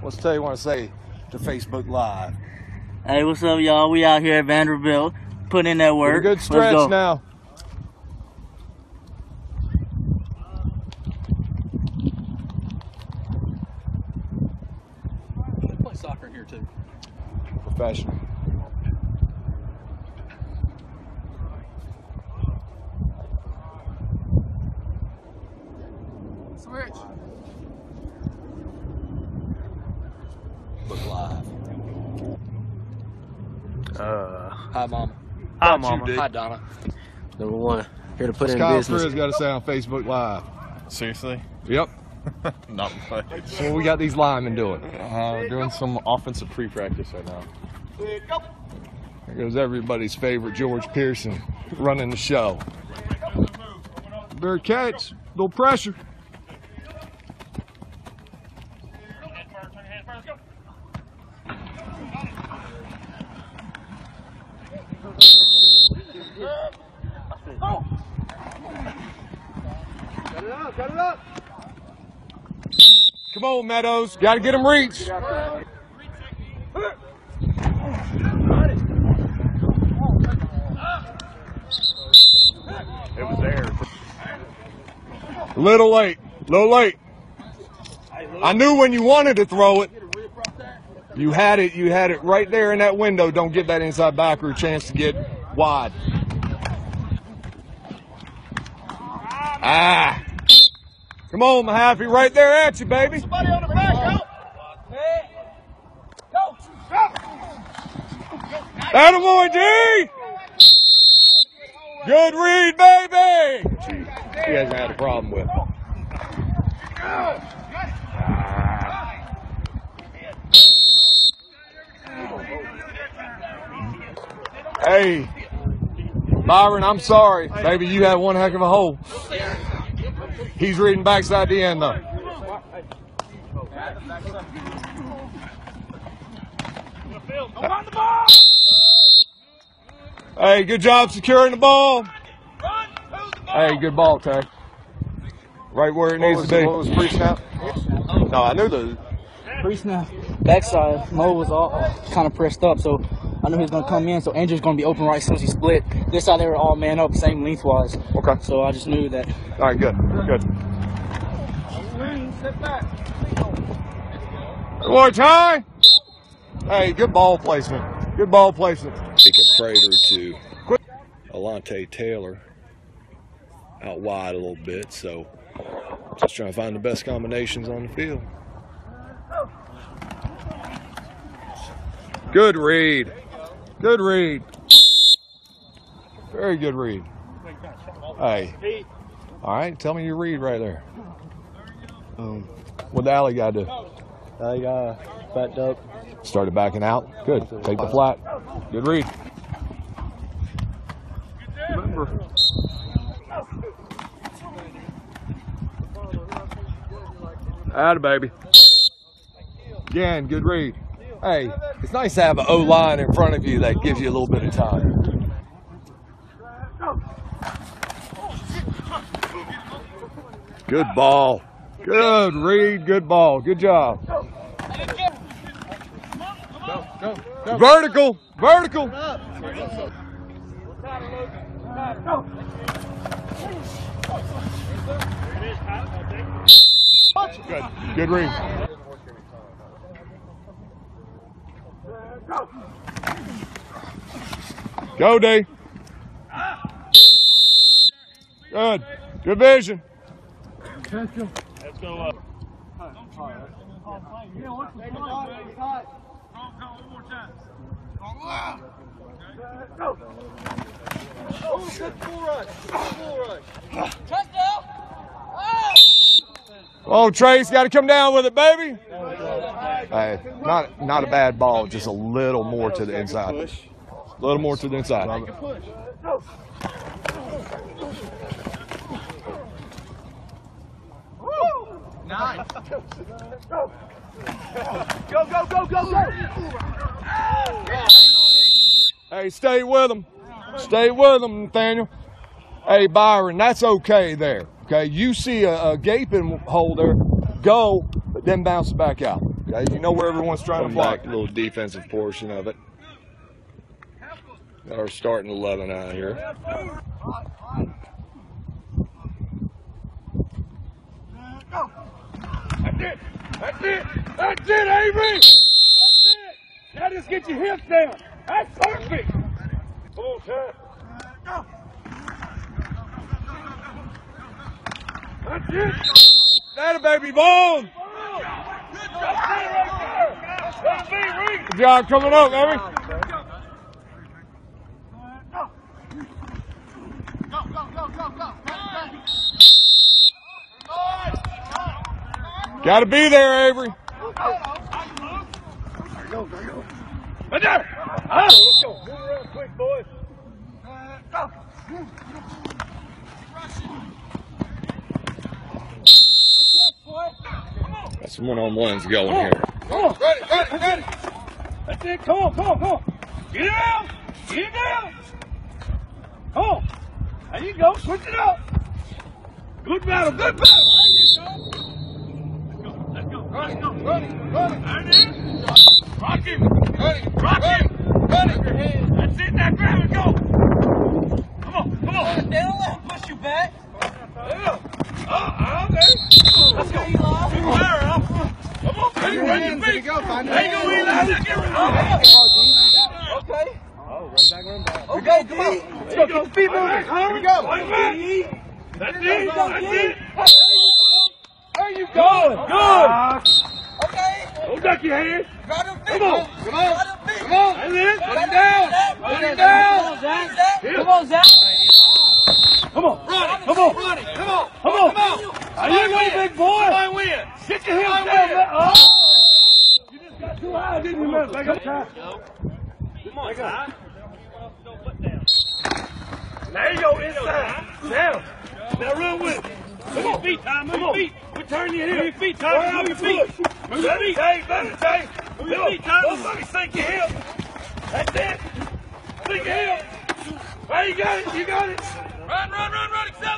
What's Tay want to say to Facebook Live? Hey, what's up, y'all? We out here at Vanderbilt putting in that work. Get a good stretch now. They play soccer in here too. Professional. Switch. Look live. Hi, Mama. Hi, Mama. Hi, Donna. Number one, here to put What's in Kyle business. Frizz got to say on Facebook Live? Seriously? Yep. Not much. So we got these linemen doing. Doing some offensive pre-practice right now. There goes everybody's favorite George Pearson running the show. Better catch. Little pressure. Cut it up. Come on, Meadows. Got to get him reach. It was there. Little late. Little late. I knew when you wanted to throw it. You had it. You had it right there in that window. Don't get that inside backer a chance to get wide. Ah. Come on, Mahaffey, right there at you, baby. Somebody on the back, go! Attaboy, D! Good read, baby! He hasn't had a problem with it. Hey, Byron, I'm sorry. Baby, you had one heck of a hole. He's reading backside the end, though. Hey, good job securing the ball. Hey, good ball, Tay. Right where it needs to be. What was pre-snap? No, I knew the Pre-snap, backside, Mo was all kind of pressed up, so I knew he was going to come in, so Andrew's going to be open right as soon as he split. This side, they were all man up, same lengthwise. Okay. So I just knew that. All right, good, good. Good boy, Ty. Hey, good ball placement. Good ball placement. Take a Prater to Alante Taylor out wide a little bit, so just trying to find the best combinations on the field. Good read. Good read. Very good read. Hey. All right, tell me your read right there. What'd the alley guy do? I got backed up. Started backing out. Good. Take the flat. Good read. Remember. Atta baby. Again, good read. Hey, it's nice to have an O-line in front of you that gives you a little bit of time. Good ball. Good read. Good ball. Good job. Go. Vertical. Vertical. Good. Good read. Go, D. Good. Good vision. Let's go up. Oh, Trace, got to come down with it, baby. Hey, not a bad ball, just a little more to the inside. A little more to the inside. Nice. Go. Hey, stay with them. Stay with them, Nathaniel. Hey, Byron, that's okay there. Okay, you see a gaping hole there, go, but then bounce it back out. Yeah, you know where everyone's trying Come to block. back, a little defensive portion of it. Got our starting 11 out here. That's it. That's it. That's it, Avery. That's it. Now just get your hips down. That's perfect. Full time. That's it. That a baby bone. Good job coming up, baby. Got to be there, Avery. Right there. Let's go. Move around quick, boys. Got some one-on-ones going here. Come on. Ready. That's it. Come on. Get it out. Get it down. Come on. There you go. Switch it up. Good battle. There you go. Let's go. Run. There it is. Rock him. Rock him. That's it. Now grab and go. Come on. They don't let him push you back. Yeah. Let's go. Come on. Run your feet. There you go, Eli. Get rid Okay. Run back. Okay, come on. Let's go. Keep the feet moving. Here we go. That's it. There you go. Good. Okay. Don't duck your head. Grab them feet. Come on. Come on. That's it. Put him down. Put him down. Come on, Zach. Come on. Come on. Are you going, big boy? I win. Get your heels down. Oh. You just got too high, didn't you, man? Back up time. Come on, guys. There you go, inside. Now run with it. Move your feet, Tom. Move your feet. Quit turning your hips. Move your feet, Tom. Move your feet. Move your feet. Hey. Move your feet, Tom. Somebody sink your hip. That's it. Sink your hip. There you got it. Run. Accelerate.